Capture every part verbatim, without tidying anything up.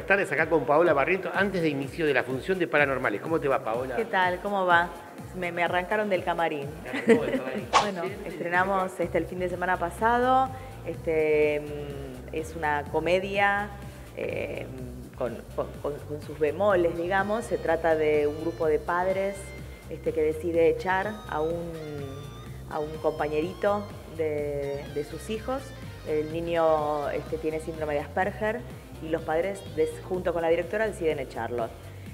tardes acá con Paola Barrientos, antes de inicio de la función de Paranormales. ¿Cómo te va, Paola? ¿Qué tal? ¿Cómo va? Me, me arrancaron del camarín. ¿Cómo del camarín? Bueno, estrenamos este, el fin de semana pasado. Este, es una comedia eh, con, con, con sus bemoles, digamos. Se trata de un grupo de padres este, que decide echar a un, a un compañerito de, de sus hijos. El niño este, tiene síndrome de Asperger y los padres, des, junto con la directora, deciden echarlo.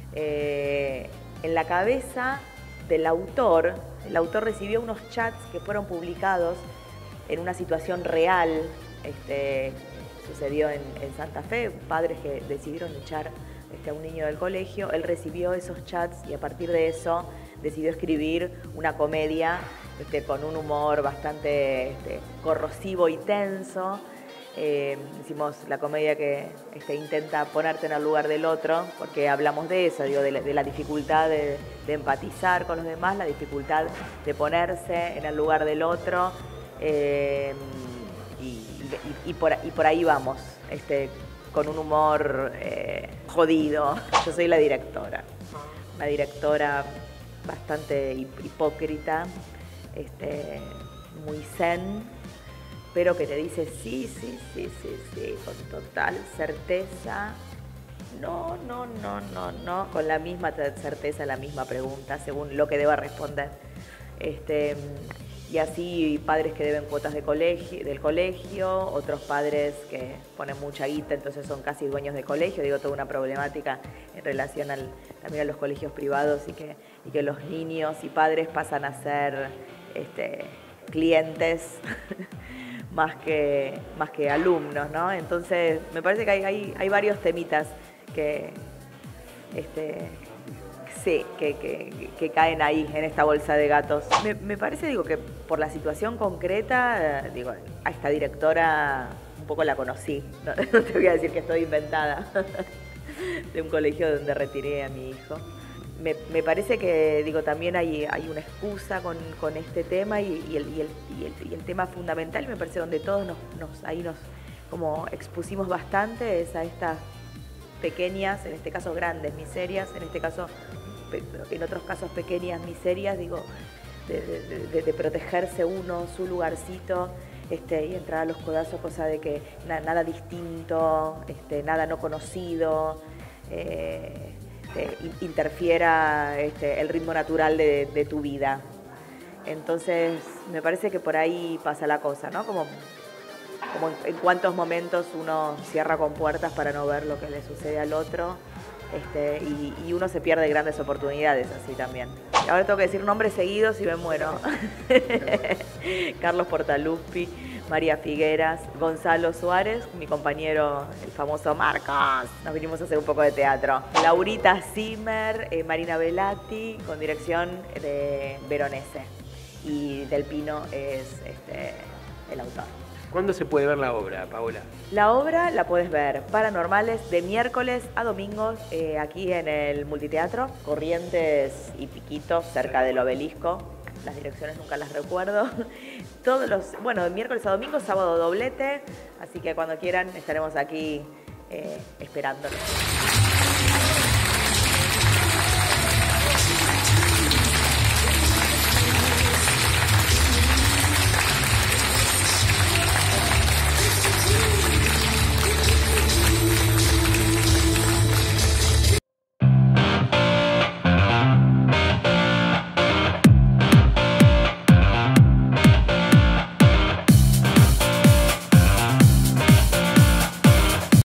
Eh, en la cabeza del autor, el autor recibió unos chats que fueron publicados en una situación real, este, sucedió en, en Santa Fe, padres que decidieron echar este, a un niño del colegio. Él recibió esos chats y a partir de eso decidió escribir una comedia este, con un humor bastante este, corrosivo y tenso. Eh, hicimos la comedia que este, intenta ponerte en el lugar del otro, porque hablamos de eso, digo, de, la, de la dificultad de, de empatizar con los demás, la dificultad de ponerse en el lugar del otro, eh, y, y, y, por, y por ahí vamos, este, con un humor eh, jodido. Yo soy la directora, una directora bastante hipócrita, este, muy zen, pero que te dice sí, sí, sí, sí, sí, con total certeza. No, no, no, no, no, con la misma certeza, la misma pregunta, según lo que deba responder. Este, y así padres que deben cuotas de colegio, del colegio, otros padres que ponen mucha guita, entonces son casi dueños de colegio. Digo, toda una problemática en relación al, también a los colegios privados y que, y que los niños y padres pasan a ser este, clientes más que, más que alumnos, ¿no? Entonces, me parece que hay, hay, hay varios temitas que, este, sí, que, que, que caen ahí, en esta bolsa de gatos. Me, me parece, digo, que por la situación concreta, digo, a esta directora un poco la conocí, no, no te voy a decir que estoy inventada, de un colegio donde retiré a mi hijo. Me, me parece que, digo, también hay, hay una excusa con, con este tema y, y, el, y, el, y, el, y el tema fundamental, me parece, donde todos nos, nos, ahí nos como expusimos bastante, es a estas pequeñas, en este caso grandes miserias, en este caso, en otros casos pequeñas miserias, digo, de, de, de, de protegerse uno, su lugarcito, este, y entrar a los codazos, cosa de que na, nada distinto, este, nada no conocido, eh, Este, interfiera este, el ritmo natural de, de tu vida. Entonces, me parece que por ahí pasa la cosa, ¿no? Como, como en, en cuántos momentos uno cierra con puertas para no ver lo que le sucede al otro, este, y, y uno se pierde grandes oportunidades así también. Y ahora tengo que decir nombres seguidos y me muero. Carlos Portaluppi, María Figueras, Gonzalo Suárez, mi compañero, el famoso Marcos. Nos vinimos a hacer un poco de teatro. Laurita Zimmer, eh, Marina Velati, con dirección de Veronese. Y Del Pino es este, el autor. ¿Cuándo se puede ver la obra, Paola? La obra la puedes ver, Paranormales, de miércoles a domingos, eh, aquí en el Multiteatro, Corrientes y Piquito, cerca del Obelisco. Las direcciones nunca las recuerdo. Todos los, bueno, de miércoles a domingo, sábado doblete, así que cuando quieran estaremos aquí eh, esperándolos.